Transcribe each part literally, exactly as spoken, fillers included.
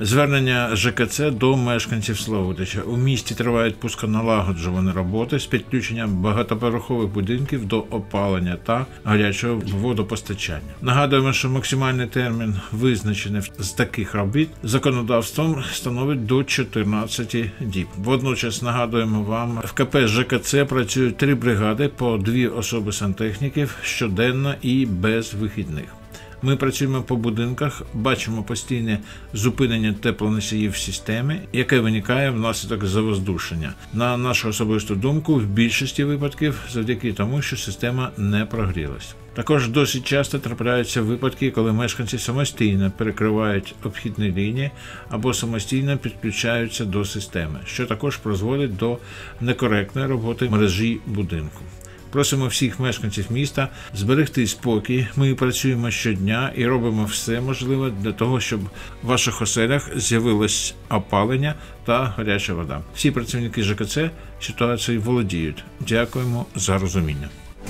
Звернення ЖКЦ до мешканців Славутича. У місті тривають пусконалагоджувані роботи з підключенням багатоповерхових будинків до опалення та гарячого водопостачання. Нагадуємо, що максимальний термін, визначений з таких робіт, законодавством становить до чотирнадцяти діб. Водночас нагадуємо вам, в КП ЖКЦ працюють три бригади по дві особи сантехніків щоденно і без вихідних. Ми працюємо по будинках, бачимо постійне зупинення теплоносіїв в системі, яке виникає внаслідок завоздушення. На нашу особисту думку, в більшості випадків завдяки тому, що система не прогрілась. Також досить часто трапляються випадки, коли мешканці самостійно перекривають обхідні лінії або самостійно підключаються до системи, що також призводить до некоректної роботи мережі будинку. Просимо всіх мешканців міста зберегти спокій. Ми працюємо щодня і робимо все можливе для того, щоб в ваших оселях з'явилось опалення та гаряча вода. Всі працівники ЖКЦ ситуацією володіють. Дякуємо за розуміння.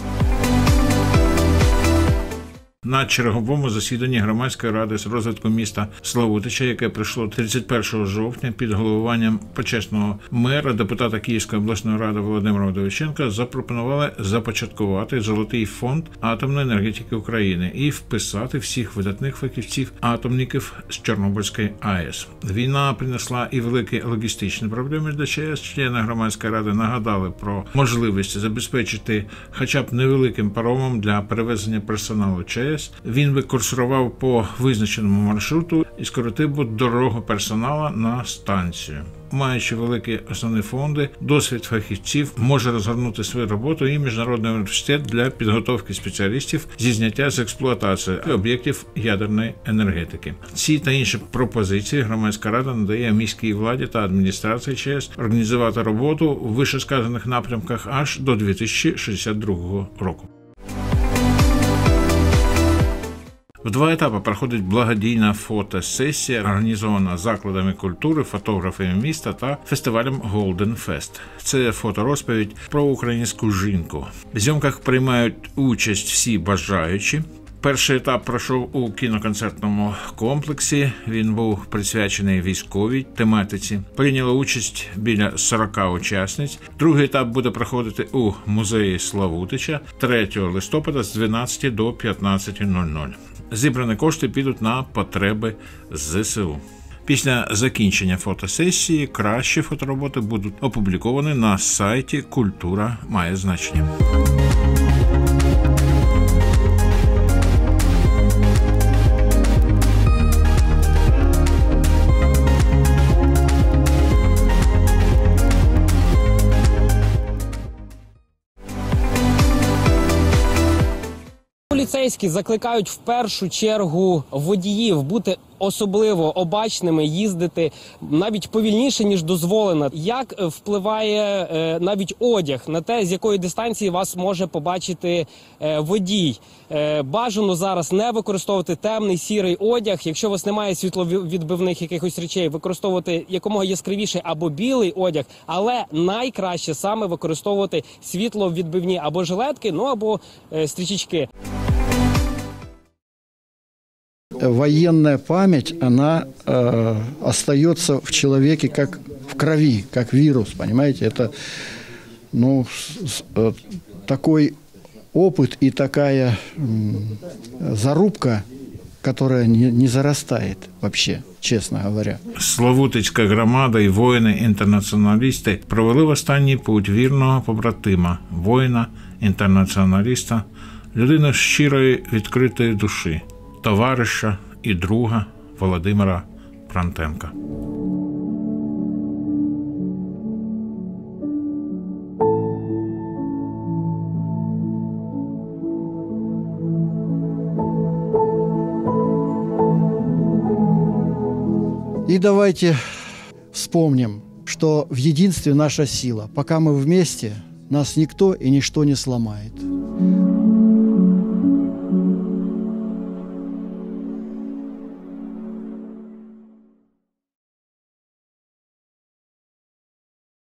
На черговому засіданні Громадської ради з розвитку міста Славутича, яке пройшло тридцять першого жовтня під головуванням почесного мера, депутата Київської обласної ради Володимира Вдовиченка, запропонували започаткувати Золотий фонд атомної енергетики України і вписати всіх видатних фахівців-атомників з Чорнобильської АЕС. Війна принесла і великі логістичні проблеми для ЧАЕС. Члени Громадської ради нагадали про можливість забезпечити хоча б невеликим паромом для перевезення персоналу ЧАЕС. Він би курсував по визначеному маршруту і скоротив би дорогу персоналу на станцію. Маючи великі основні фонди, досвід фахівців може розгорнути свою роботу і Міжнародний університет для підготовки спеціалістів зі зняття з експлуатації об'єктів ядерної енергетики. Ці та інші пропозиції Громадська рада надає міській владі та адміністрації ЧАЕС організувати роботу у вищесказаних напрямках аж до дві тисячі шістдесят другого року. В два етапи проходить благодійна фотосесія, організована закладами культури, фотографами міста та фестивалем Golden Fest. Це фоторозповідь про українську жінку. В зйомках приймають участь всі бажаючі. Перший етап пройшов у кіноконцертному комплексі. Він був присвячений військовій тематиці. Прийняло участь біля сорока учасниць. Другий етап буде проходити у музеї Славутича третього листопада з дванадцяти до п'ятнадцяти нуль-нуль. Зібрані кошти підуть на потреби ЗСУ. Після закінчення фотосесії кращі фотороботи будуть опубліковані на сайті «Культура має значення». Поліцейські закликають в першу чергу водіїв бути особливо обачними, їздити навіть повільніше, ніж дозволено. Як впливає е, навіть одяг на те, з якої дистанції вас може побачити е, водій? Е, бажано зараз не використовувати темний, сірий одяг. Якщо у вас немає світловідбивних якихось речей, використовувати якомога яскравіший або білий одяг, але найкраще саме використовувати світловідбивні або жилетки, ну або е, стрічечки. Военная память, она э, остается в человеке как в крови, как вирус, понимаете? Это ну, с, э, такой опыт и такая э, зарубка, которая не, не зарастает вообще, честно говоря. Славутицька громада і воїни-інтернаціоналісти провели в останній путь вірного побратима, воїна-інтернаціоналіста, людини щирої відкритої душі, товариша і друга Володимира Прантенка. И давайте вспомним, что в единстве наша сила. Пока мы вместе, нас никто и ничто не сломает.